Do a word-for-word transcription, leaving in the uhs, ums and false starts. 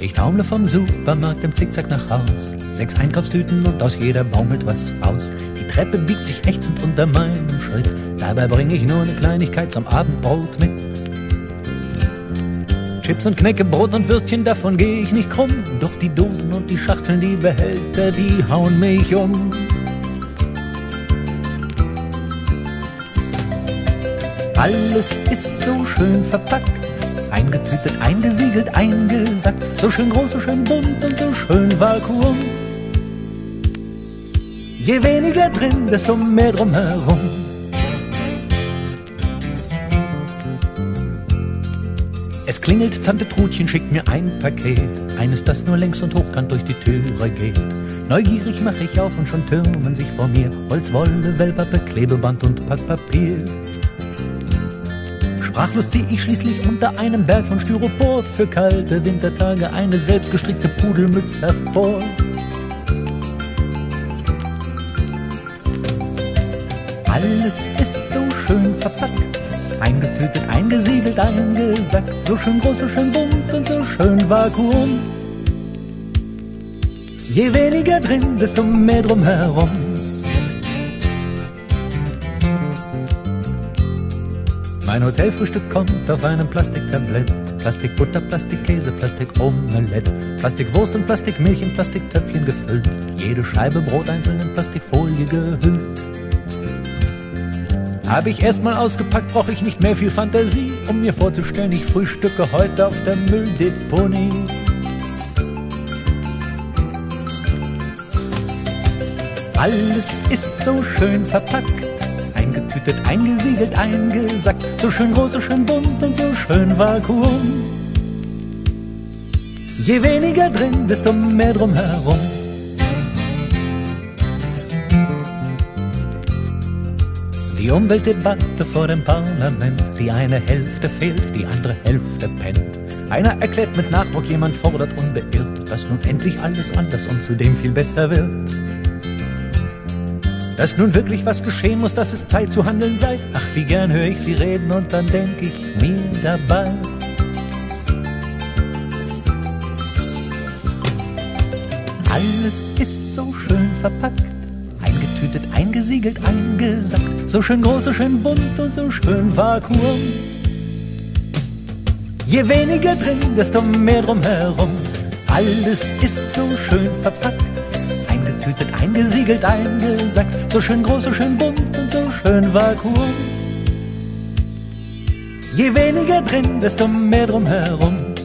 Ich taumle vom Supermarkt im Zickzack nach Haus. Sechs Einkaufstüten und aus jeder baumelt was raus. Die Treppe biegt sich ächzend unter meinem Schritt. Dabei bring ich nur eine Kleinigkeit zum Abendbrot mit. Chips und Knäckebrot und Würstchen, davon geh ich nicht krumm. Doch die Dosen und die Schachteln, die Behälter, die hauen mich um. Alles ist so schön verpackt, eingetütet, eingesiegelt, eingesackt. So schön groß, so schön bunt und so schön Vakuum. Je weniger drin, desto mehr drumherum. Es klingelt, Tante Trudchen schickt mir ein Paket. Eines, das nur längs und hochkant durch die Türe geht. Neugierig mach ich auf und schon türmen sich vor mir Holz, Wolle, Wellpappe, Klebeband und Packpapier. Sprachlos zieh ich schließlich unter einem Berg von Styropor für kalte Wintertage eine selbstgestrickte Pudelmütze hervor. Alles ist so schön verpackt, eingetütet, eingesiegelt, eingesackt. So schön groß, so schön bunt und so schön Vakuum. Je weniger drin, desto mehr drumherum. Mein Hotelfrühstück kommt auf einem Plastiktablett. Plastikbutter, Plastikkäse, Plastikomelett, Plastikwurst und Plastikmilch in Plastiktöpfchen gefüllt. Jede Scheibe Brot einzeln in Plastikfolie gehüllt. Hab ich erstmal ausgepackt, brauch ich nicht mehr viel Fantasie, um mir vorzustellen, ich frühstücke heute auf der Mülldeponie. Alles ist so schön verpackt, eingetütet, eingesiegelt, eingesackt. So schön groß, so schön bunt und so schön Vakuum. Je weniger drin, desto mehr drumherum. Die Umweltdebatte vor dem Parlament. Die eine Hälfte fehlt, die andere Hälfte pennt. Einer erklärt mit Nachdruck, jemand fordert unbeirrt, dass nun endlich alles anders und zudem viel besser wird. Dass nun wirklich was geschehen muss, dass es Zeit zu handeln sei. Ach, wie gern höre ich sie reden und dann denk ich mir dabei: Alles ist so schön verpackt, eingetütet, eingesiegelt, eingesackt. So schön groß, so schön bunt und so schön Vakuum. Je weniger drin, desto mehr drumherum. Alles ist so schön verpackt, eingetütet, eingesiegelt, eingesackt. So schön groß, so schön bunt und so schön Vakuum. Je weniger drin, desto mehr drumherum.